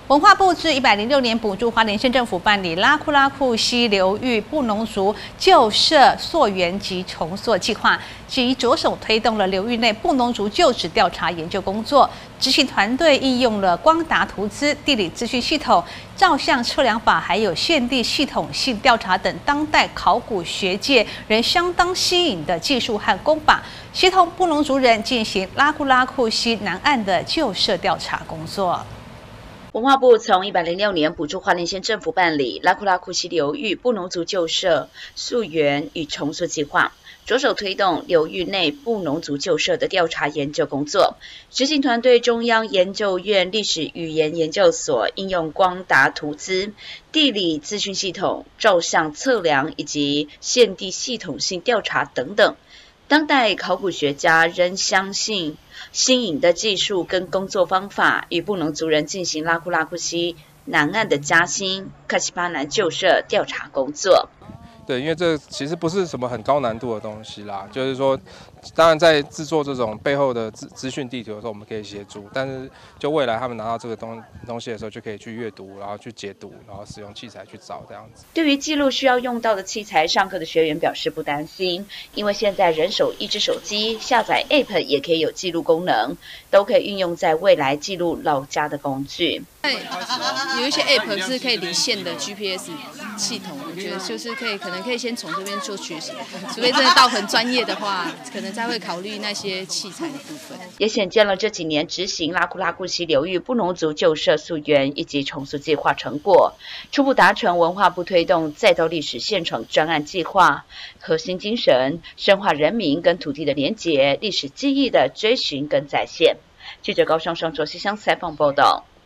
文化部自106年补助花莲县政府办理拉库拉库溪流域布农族旧社溯源及重塑计划，即着手推动了流域内布农族旧址调查研究工作。执行团队应用了光达图资、地理资讯系统、照相测量法，还有现地系统性调查等当代考古学界仍相当新颖的技术和工法，协同布农族人进行拉库拉库溪南岸的旧社调查工作。 文化部从106年补助花莲县政府办理拉库拉库溪流域布农族旧社溯源与重塑计划，着手推动流域内布农族旧社的调查研究工作。执行团队中央研究院历史语言研究所应用光达图资、地理资讯系统、照相测量以及现地系统性调查等等。当代考古学家仍相信新颖的技术跟工作方法，与布农族人进行拉库拉库溪南岸的嘉兴、喀西巴南旧社调查工作。 对，因为这其实不是什么很高难度的东西啦，就是说，当然在制作这种背后的资讯地图的时候，我们可以协助，但是就未来他们拿到这个东西的时候，就可以去阅读，然后去解读，然后使用器材去找这样子。 对于记录需要用到的器材，上课的学员表示不担心，因为现在人手一只手机，下载 App 也可以有记录功能，都可以运用在未来记录老家的工具。 有一些 App 是可以离线的 GPS 系统，我觉得就是可能可以先从这边做学习，除非真的到很专业的话，可能才会考虑那些器材的部分。 也显见了这几年执行拉库拉库溪流域布农族旧社溯源以及重塑计划成果，初步达成文化部推动再造历史现场专案计划，核心精神深化人民跟土地的连结，历史记忆的追寻跟再现。记者高双双卓西乡采访报道。